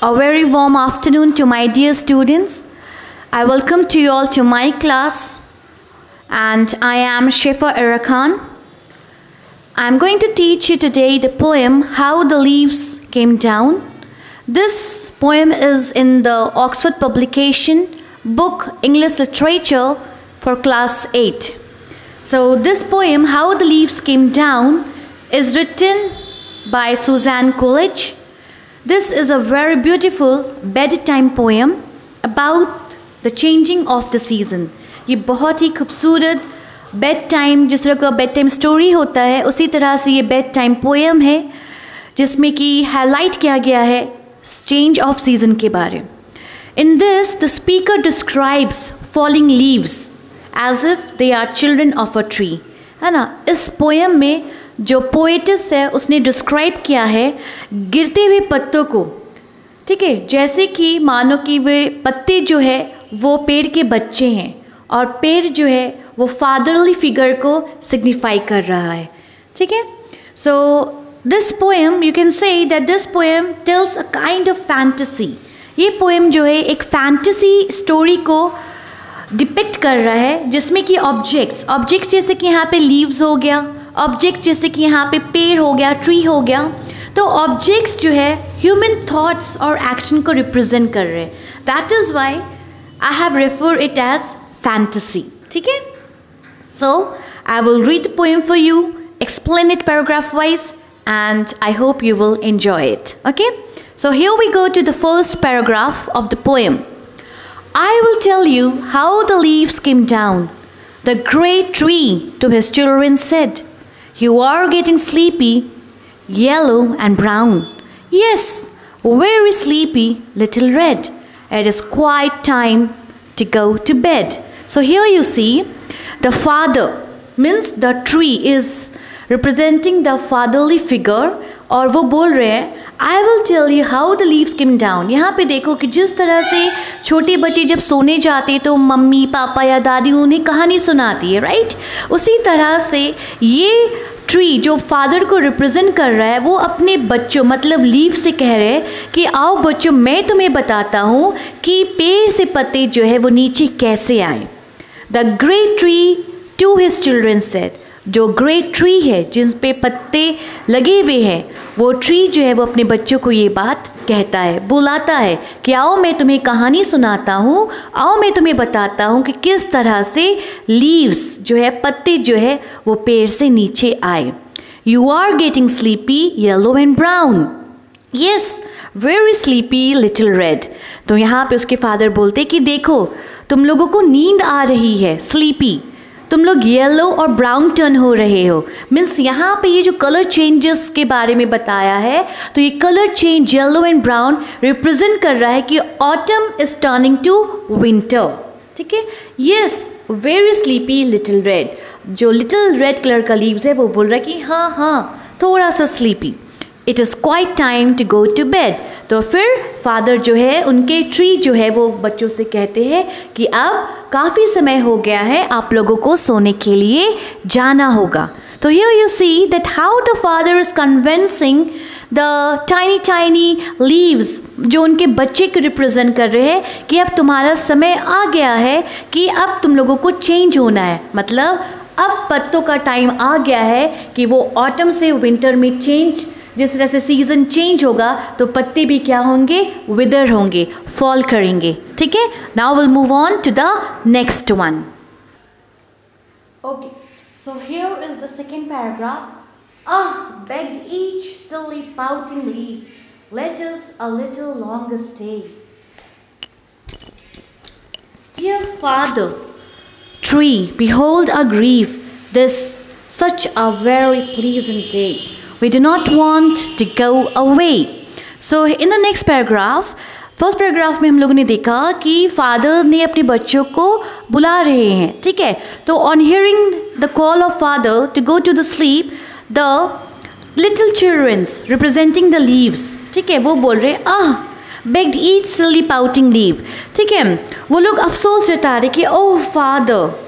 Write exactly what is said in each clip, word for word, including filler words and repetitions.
A very warm afternoon to my dear students. I welcome to you all to my class, and I am Shifa Irakan. I am going to teach you today the poem How the Leaves Came Down. This poem is in the Oxford publication book English Literature for class eight. So this poem How the Leaves Came Down is written by Suzanne Coolidge. This is a very beautiful bedtime poem about the changing of the season. ये बहुत ही खूबसूरत bed time, जिस तरह का bed time story होता है उसी तरह से ये बेड टाइम पोएम है जिसमें कि हाईलाइट किया गया है चेंज ऑफ सीजन के बारे. In this, the speaker describes falling leaves as if they are children of a tree. है ना. इस पोएम में जो पोएटिस है उसने डिस्क्राइब किया है गिरते हुए पत्तों को, ठीक है, जैसे कि मानो कि वे पत्ते जो है वो पेड़ के बच्चे हैं और पेड़ जो है वो फादरली फिगर को सिग्निफाई कर रहा है. ठीक है. So this poem you can say that this poem tells a kind of fantasy. ये पोएम जो है एक फैंटेसी स्टोरी को डिपिक्ट कर रहा है जिसमें कि ऑब्जेक्ट्स ऑब्जेक्ट्स जैसे कि यहाँ पे लीव्स हो गया, ऑब्जेक्ट्स जैसे कि यहाँ पे पेड़ हो गया, ट्री हो गया, तो ऑब्जेक्ट्स जो है ह्यूमन थॉट्स और एक्शन को रिप्रेजेंट कर रहे हैं. That is why I have refer it as fantasy. ठीक है. So I will read the poem for you, explain it paragraph wise, and I hope you will enjoy it. Okay, so here we go to the first paragraph of the poem. I will tell you how the leaves came down. The great tree to his children said, you are getting sleepy, yellow and brown. Yes, very sleepy, little red. It is quite time to go to bed. So here you see the father means the tree is representing the fatherly figure, और वो बोल रहे हैं I will tell you how the leaves came down. यहाँ पे देखो कि जिस तरह से छोटे बच्चे जब सोने जाते तो मम्मी पापा या दादी उन्हें कहानी सुनाती है, राइट. उसी तरह से ये ट्री जो फादर को रिप्रेजेंट कर रहा है वो अपने बच्चों मतलब लीव से कह रहे हैं कि आओ बच्चों मैं तुम्हें बताता हूँ कि पेड़ से पत्ते जो है वो नीचे कैसे आए. The great tree to his children said, जो ग्रेट ट्री है जिस पे पत्ते लगे हुए हैं वो ट्री जो है वो अपने बच्चों को ये बात कहता है, बुलाता है कि आओ मैं तुम्हें कहानी सुनाता हूँ, आओ मैं तुम्हें बताता हूँ कि किस तरह से लीव्स जो है पत्ते जो है वो पेड़ से नीचे आए. You are getting sleepy yellow and brown. Yes, very sleepy little red. तो यहाँ पे उसके फादर बोलते कि देखो तुम लोगों को नींद आ रही है, स्लीपी, तुम लोग येलो और ब्राउन टर्न हो रहे हो. मीन्स यहाँ पे ये जो कलर चेंजेस के बारे में बताया है तो ये colour change yellow and brown represent कर रहा है कि autumn is turning to winter. ठीक है. Yes, very sleepy little red. जो लिटिल रेड कलर का लीव्स है वो बोल रहा है कि हाँ हाँ थोड़ा सा sleepy. It is quite time to go to bed. तो फिर फादर जो है उनके ट्री जो है वो बच्चों से कहते हैं कि अब काफ़ी समय हो गया है, आप लोगों को सोने के लिए जाना होगा. तो here you see that how the father is convincing the tiny tiny leaves जो उनके बच्चे को रिप्रेजेंट कर रहे हैं कि अब तुम्हारा समय आ गया है कि अब तुम लोगों को चेंज होना है. मतलब अब पत्तों का टाइम आ गया है कि वो ऑटम से विंटर में चेंज, जिस तरह से सीजन चेंज होगा तो पत्ते भी क्या होंगे, विदर होंगे, फॉल करेंगे. ठीक है. Now will move on to the next one. Okay, so here is the second paragraph. Ah, begged each silly pouting leaf, let us a little longer stay. Dear father, tree, behold our grief, this such a very pleasant day. We do not want to go away. So in the next paragraph, first paragraph में हम लोगों ने देखा कि father ने अपने बच्चों को बुला रहे हैं. ठीक है. तो on hearing the call of father to go to the sleep, the little childrens representing the leaves, ठीक है, वो बोल रहे ah begged each silly pouting leave. ठीक है. वो लोग अफसोस जता रहे कि ओह फादर,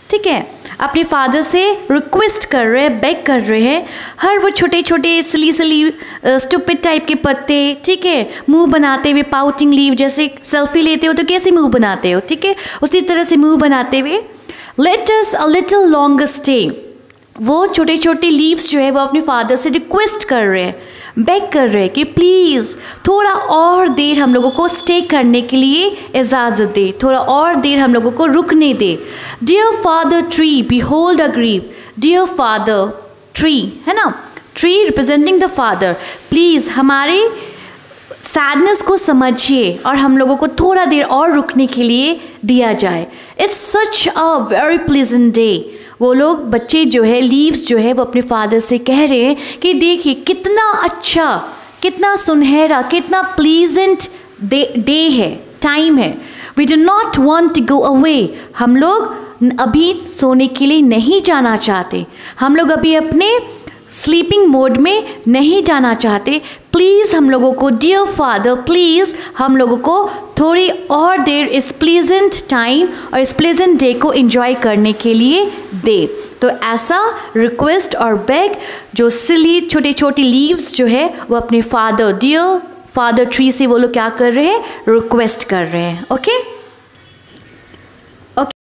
ठीक है, अपने फादर से रिक्वेस्ट कर रहे हैं, बेग कर रहे हैं, हर वो छोटे छोटे सिली सिली स्टूपिड टाइप के पत्ते, ठीक है, मुंह बनाते हुए, पाउटिंग लीव, जैसे सेल्फी लेते हो तो कैसे मुंह बनाते हो, ठीक है, उसी तरह से मुंह बनाते हुए let us a little longer stay. वो छोटे छोटे लीव्स जो है वो अपने फादर से रिक्वेस्ट कर रहे हैं, बेग कर रहे हैं कि प्लीज़ थोड़ा और देर हम लोगों को स्टे करने के लिए इजाज़त दे, थोड़ा और देर हम लोगों को रुकने दे। Dear father tree behold a grieve, dear father tree, है ना, tree representing the father, please हमारे सैडनेस को समझिए और हम लोगों को थोड़ा देर और रुकने के लिए दिया जाए। It's such a very pleasant day. वो लोग बच्चे जो है, लीव्स जो है, वो अपने फादर से कह रहे हैं कि देखिए कितना अच्छा, कितना सुनहरा, कितना प्लीजेंट डे डे है, टाइम है। We do not want to go away, हम लोग अभी सोने के लिए नहीं जाना चाहते, हम लोग अभी अपने स्लीपिंग मोड में नहीं जाना चाहते। प्लीज़ हम लोगों को, डियर फादर प्लीज़ हम लोगों को थोड़ी और देर इस प्लीजेंट टाइम और इस प्लीजेंट डे को एंजॉय करने के लिए दे। तो ऐसा रिक्वेस्ट और बेग जो सिली छोटी छोटी लीव्स जो है वो अपने फादर, डियर फादर ट्री से वो लोग क्या कर रहे हैं, रिक्वेस्ट कर रहे हैं। Okay okay?